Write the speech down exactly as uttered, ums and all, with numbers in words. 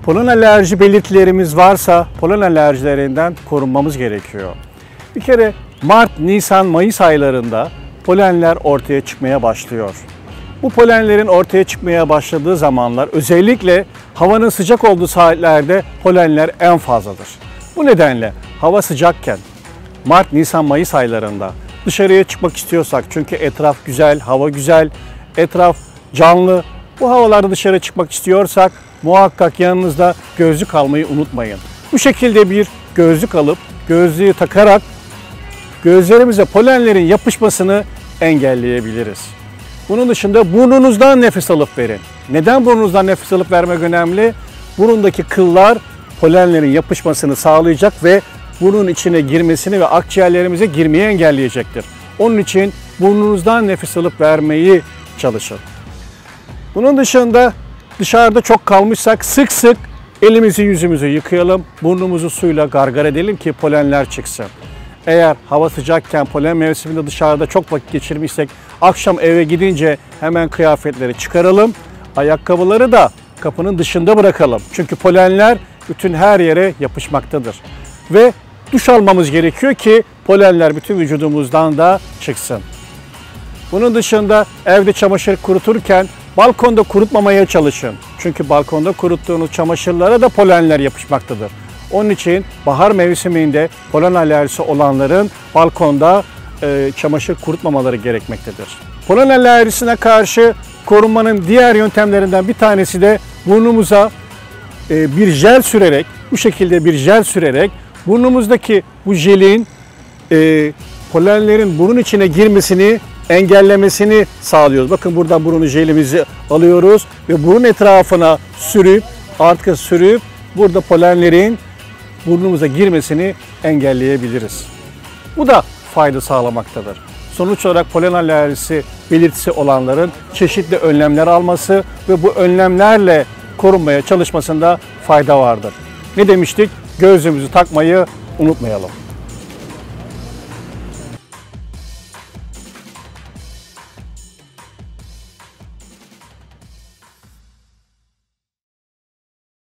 Polen alerji belirtilerimiz varsa polen alerjilerinden korunmamız gerekiyor. Bir kere Mart, Nisan, Mayıs aylarında polenler ortaya çıkmaya başlıyor. Bu polenlerin ortaya çıkmaya başladığı zamanlar özellikle havanın sıcak olduğu saatlerde polenler en fazladır. Bu nedenle hava sıcakken Mart, Nisan, Mayıs aylarında dışarıya çıkmak istiyorsak, çünkü etraf güzel, hava güzel, etraf canlı, bu havalarda dışarı çıkmak istiyorsak muhakkak yanınızda gözlük almayı unutmayın. Bu şekilde bir gözlük alıp gözlüğü takarak gözlerimize polenlerin yapışmasını engelleyebiliriz. Bunun dışında burnunuzdan nefes alıp verin. Neden burnunuzdan nefes alıp vermek önemli? Burundaki kıllar polenlerin yapışmasını sağlayacak ve burnun içine girmesini ve akciğerlerimize girmeyi engelleyecektir. Onun için burnunuzdan nefes alıp vermeyi çalışın. Bunun dışında dışarıda çok kalmışsak sık sık elimizi yüzümüzü yıkayalım, burnumuzu suyla gargara edelim ki polenler çıksın. Eğer hava sıcakken polen mevsiminde dışarıda çok vakit geçirmişsek akşam eve gidince hemen kıyafetleri çıkaralım. Ayakkabıları da kapının dışında bırakalım. Çünkü polenler bütün her yere yapışmaktadır. Ve duş almamız gerekiyor ki polenler bütün vücudumuzdan da çıksın. Bunun dışında evde çamaşır kuruturken balkonda kurutmamaya çalışın. Çünkü balkonda kuruttuğunuz çamaşırlara da polenler yapışmaktadır. Onun için bahar mevsiminde polen alerjisi olanların balkonda e, çamaşır kurutmamaları gerekmektedir. Polen alerjisine karşı korunmanın diğer yöntemlerinden bir tanesi de burnumuza e, bir jel sürerek, bu şekilde bir jel sürerek burnumuzdaki bu jelin e, polenlerin burun içine girmesini engellemesini sağlıyoruz. Bakın buradan burun jelimizi alıyoruz ve burun etrafına sürüp, arka sürüp burada polenlerin burnumuza girmesini engelleyebiliriz. Bu da fayda sağlamaktadır. Sonuç olarak polen alerjisi belirtisi olanların çeşitli önlemler alması ve bu önlemlerle korunmaya çalışmasında fayda vardır. Ne demiştik? Gözlüğümüzü takmayı unutmayalım.